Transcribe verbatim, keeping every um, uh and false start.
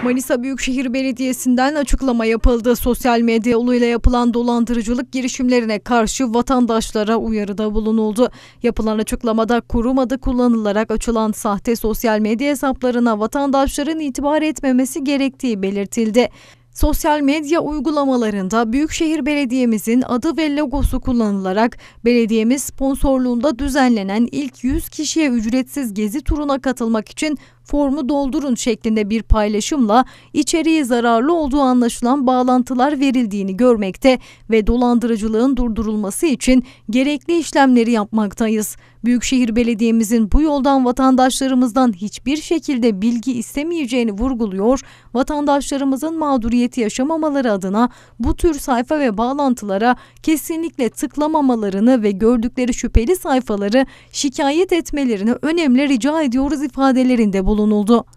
Manisa Büyükşehir Belediyesi'nden açıklama yapıldı. Sosyal medya yoluyla yapılan dolandırıcılık girişimlerine karşı vatandaşlara uyarıda bulunuldu. Yapılan açıklamada kurum adı kullanılarak açılan sahte sosyal medya hesaplarına vatandaşların itibar etmemesi gerektiği belirtildi. Sosyal medya uygulamalarında Büyükşehir Belediye'mizin adı ve logosu kullanılarak belediyemiz sponsorluğunda düzenlenen ilk yüz kişiye ücretsiz gezi turuna katılmak için formu doldurun şeklinde bir paylaşımla içeriği zararlı olduğu anlaşılan bağlantılar verildiğini görmekte ve dolandırıcılığın durdurulması için gerekli işlemleri yapmaktayız. Büyükşehir Belediye'mizin bu yoldan vatandaşlarımızdan hiçbir şekilde bilgi istemeyeceğini vurguluyor, vatandaşlarımızın mağduriyeti yaşamamaları adına bu tür sayfa ve bağlantılara kesinlikle tıklamamalarını ve gördükleri şüpheli sayfaları şikayet etmelerini önemli rica ediyoruz ifadelerinde bulunuldu.